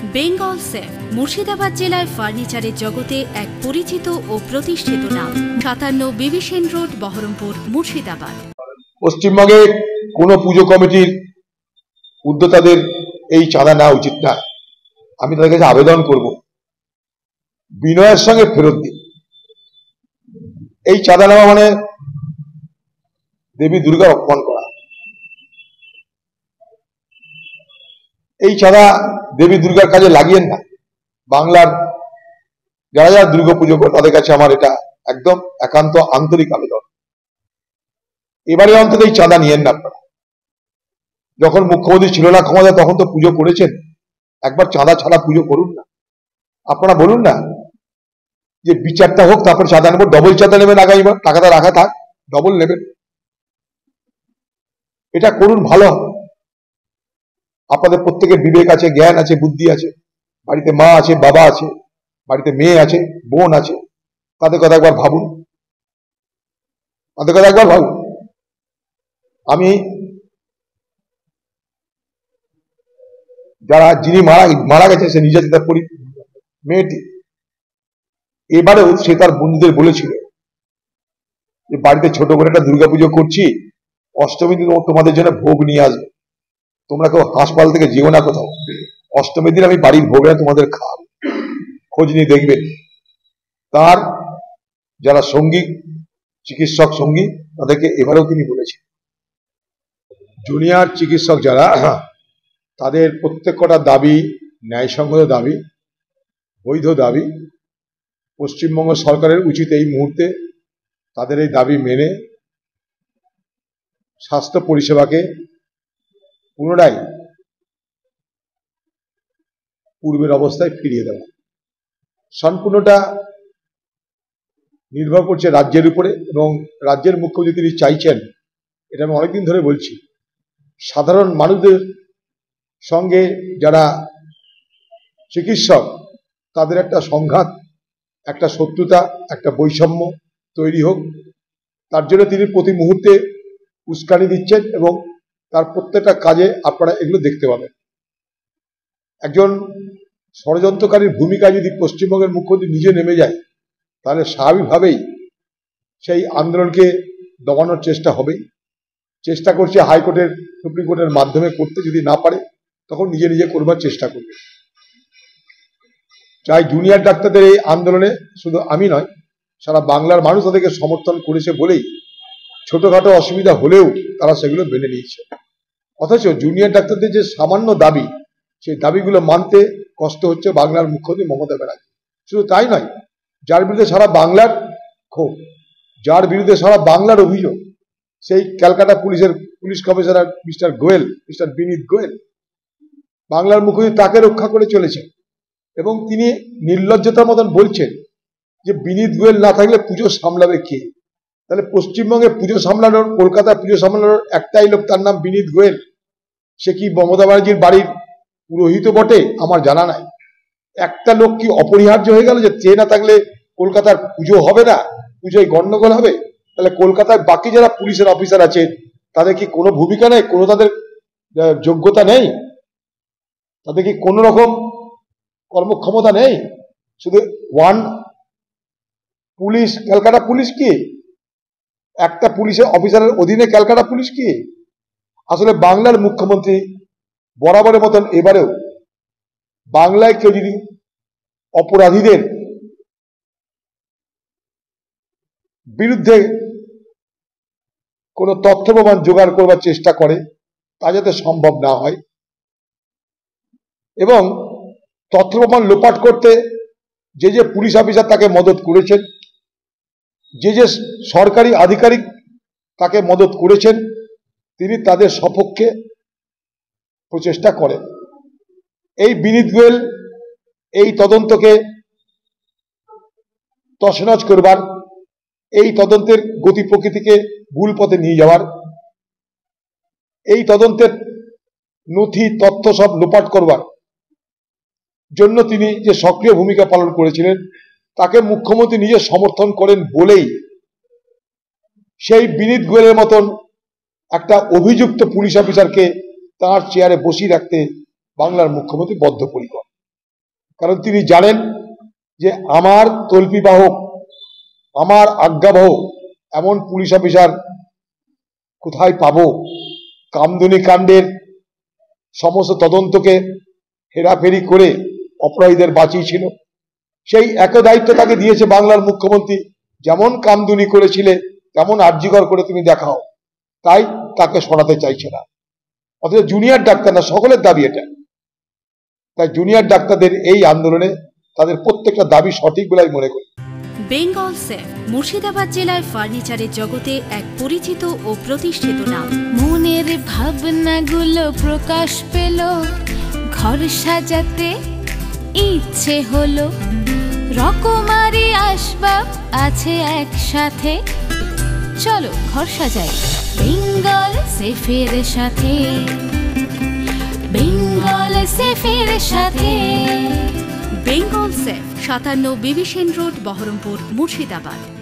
Bengal safe Murshidabad জেলায় ফার্নিচারের জগতে এক পরিচিত ও প্রতিষ্ঠিত নাম। 57 বিবি সেন রোড, বহরমপুর, মুর্শিদাবাদ। পশ্চিমবঙ্গে কোনো পুজো কমিটির উদ্যোক্তাদের এই চাঁদা নেওয়া উচিত না। আমি তাদের কাছে আবেদন করব, বিনয়ের সঙ্গে ফেরত দিন। এই চাঁদা নেওয়া মানে দেবী দুর্গার অপমান করা। এই চাঁদা দেবী দুর্গার কাজে লাগিয়েন না। বাংলার যারা যারা দুর্গা পুজো করে তাদের কাছে আমার এটা একদম একান্ত আন্তরিক আবেদন, এবারে অন্তত এই চাঁদা নিয়েন না আপনারা। যখন মুখ্যমন্ত্রী ছিল না ক্ষমতা, তখন তো পুজো করেছেন, একবার চাঁদা ছাড়া পুজো করুন না। আপনারা বলুন না যে বিচারটা হোক, তারপর চাঁদা নেব। ডবল চাঁদা নেবেন আগামীবার, টাকাটা রাখা থাক, ডবল নেবেন। এটা করুন, ভালো হবে। আপনাদের প্রত্যেকের বিবেক আছে, জ্ঞান আছে, বুদ্ধি আছে, বাড়িতে মা আছে, বাবা আছে, বাড়িতে মেয়ে আছে, বোন আছে, তাদের কথা একবার ভাবুন, তাদের কথা একবার ভাবুন। আমি যিনি মারা গেছে, সে নির্যাতিত মেয়েটি, এবারেও সে তার বন্ধুদের বলেছিল যে বাড়িতে ছোট করে একটা দুর্গাপুজো করছি, অষ্টমী দিন তোমাদের জন্য ভোগ নিয়ে আসবে, তোমরা কেউ হাসপাতাল থেকে যেও না কোথাও, অষ্টমীর দিন আমি বাড়ির ভোগটা তোমাদের খাওয়াবো, খোঁজ নিয়ে দেখবেন। তার যারা সঙ্গী, চিকিৎসক সঙ্গী, তাদেরকে এবারেও তিনি বলেছেন। জুনিয়র চিকিৎসক যারা, তাদের প্রত্যেকটা দাবি ন্যায়সঙ্গত দাবি, বৈধ দাবি। পশ্চিমবঙ্গ সরকারের উচিত এই মুহূর্তে তাদের এই দাবি মেনে স্বাস্থ্য পরিষেবাকে পুনরায় পূর্বের অবস্থায় ফিরিয়ে দেওয়া। সম্পূর্ণটা নির্ভর করছে রাজ্যের উপরে, এবং রাজ্যের মুখ্যমন্ত্রী তিনি চাইছেন, এটা আমি অনেকদিন ধরে বলছি, সাধারণ মানুষদের সঙ্গে যারা চিকিৎসক, তাদের একটা সংঘাত, একটা শত্রুতা, একটা বৈষম্য তৈরি হোক। তার জন্য তিনি প্রতি মুহূর্তে উস্কানি দিচ্ছেন, এবং তার প্রত্যেকটা কাজে আপনারা এগুলো দেখতে পাবেন। একজন ষড়যন্ত্রকারীর ভূমিকায় যদি পশ্চিমবঙ্গের মুখ্যমন্ত্রী নিজে নেমে যায়, তাহলে স্বাভাবিকভাবেই সেই আন্দোলনকে দমানোর চেষ্টা হবেই। চেষ্টা করছে হাইকোর্টের, সুপ্রিম কোর্টের মাধ্যমে করতে, যদি না পারে তখন নিজে নিজে করবার চেষ্টা করবে। চাই জুনিয়র ডাক্তারদের এই আন্দোলনে শুধু আমি নয়, সারা বাংলার মানুষ তাদেরকে সমর্থন করেছে বলেই ছোটখাটো অসুবিধা হলেও তারা সেগুলো মেনে নিয়েছে। অথচ জুনিয়র ডাক্তারদের যে সামান্য দাবি, সেই দাবিগুলো মানতে কষ্ট হচ্ছে বাংলার মুখ্যমন্ত্রী মমতা ব্যানার্জি। শুধু তাই নয়, যার বিরুদ্ধে সারা বাংলার ক্ষোভ, যার বিরুদ্ধে সারা বাংলার অভিযোগ, সেই ক্যালকাটা পুলিশের police commissioner mister Goyal, mister Vineet Goyal, বাংলার মুখ্যমন্ত্রী তাকে রক্ষা করে চলেছেন। এবং তিনি নির্লজ্জতার মতন বলছেন যে বিনীত গোয়েল না থাকলে পুজো সামলাবে কে? তাহলে পশ্চিমবঙ্গে পুজো সামলানোর, কলকাতায় পুজো সামলানোর একটাই লোক, তার নাম বিনীত গোয়েল। সে কি মমতা ব্যানার্জির বাড়ির পুরোহিত বটে? আমার জানা নাই। একটা লোক কি অপরিহার্য হয়ে গেল যে সে না থাকলে কলকাতার পুজো হবে না, পুজোয় গন্ডগোল হবে? তাহলে কলকাতায় বাকি যারা পুলিশের অফিসার আছে, তাদের কি কোনো ভূমিকা নেই? কোনো তাদের যোগ্যতা নেই? তাদের কি কোনো রকম কর্মক্ষমতা নেই? শুধু ওয়ান পুলিশ, ক্যালকাটা পুলিশ কি একটা পুলিশের অফিসারের অধীনে ক্যালকাটা পুলিশ কি? আসলে বাংলার মুখ্যমন্ত্রী বরাবরের মতন এবারেও বাংলায় কেউ যদি অপরাধীদের বিরুদ্ধে কোনো তথ্য প্রমাণ জোগাড় করবার চেষ্টা করে, তা যাতে সম্ভব না হয়, এবং তথ্য প্রমাণ লোপাট করতে যে যে পুলিশ অফিসার তাকে মদত করেছেন, যে যে সরকারি আধিকারিক তাকে মদত করেছেন, তিনি তাদের সপক্ষে প্রচেষ্টা করেন। এই বিনীত গোয়েল এই তদন্তকে তছনছ করবার, এই তদন্তের গতি প্রকৃতিকে ভুল পথে নিয়ে যাওয়ার, এই তদন্তের নথি তথ্য সব লোপাট করবার জন্য তিনি যে সক্রিয় ভূমিকা পালন করেছিলেন, তাকে মুখ্যমন্ত্রী নিজে সমর্থন করেন বলেই সেই বিনীত গোয়েলের মতন একটা অভিযুক্ত পুলিশ অফিসারকে তার চেয়ারে বসিয়ে রাখতে বাংলার মুখ্যমন্ত্রী বদ্ধপরিকর। কারণ তিনি জানেন যে আমার তল্পি বাহক, আমার আজ্ঞাবাহক এমন পুলিশ অফিসার কোথায় পাবো। কামদুনি কাণ্ডের সমস্ত তদন্তকে হেরাফেরি করে অপরাধীদের বাঁচিয়েছিল। সেই একই দায়িত্ব তাকে দিয়েছে বাংলার মুখ্যমন্ত্রী, যেমন কামদুনি করেছিলে তেমন আর্জিকর করে তুমি দেখাও, তাই তাকে সরাতে চাইছে না। অথচ জুনিয়র ডাক্তার না, সকলের দাবি এটা। তাই জুনিয়র ডাক্তারদের এই আন্দোলনে তাদের প্রত্যেকটা দাবি সঠিক বলে আমি মনে করি। বেঙ্গল সেফ মুর্শিদাবাদ জেলায় ফার্নিচারের জগতে এক পরিচিত ও প্রতিষ্ঠিত নাম। মনের ভাবনাগুলো প্রকাশ পেল, ঘর সাজাতে ইচ্ছে হলো, রকমারি আসবাব আছে একসাথে, চলো ঘর সাজাই বেঙ্গল সেফের সাথে, বেঙ্গল সেফের সাথে। বেঙ্গল সেফ 57 বিবিসেন রোড, বহরমপুর, মুর্শিদাবাদ।